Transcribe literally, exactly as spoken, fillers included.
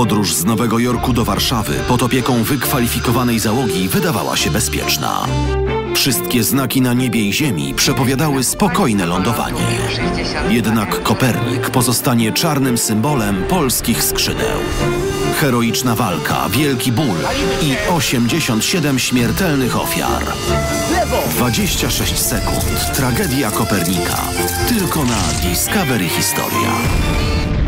Podróż z Nowego Jorku do Warszawy pod opieką wykwalifikowanej załogi wydawała się bezpieczna. Wszystkie znaki na niebie i ziemi przepowiadały spokojne lądowanie. Jednak Kopernik pozostanie czarnym symbolem polskich skrzydeł. Heroiczna walka, wielki ból i osiemdziesiąt siedem śmiertelnych ofiar. dwadzieścia sześć sekund. Tragedia Kopernika. Tylko na Discovery Historia.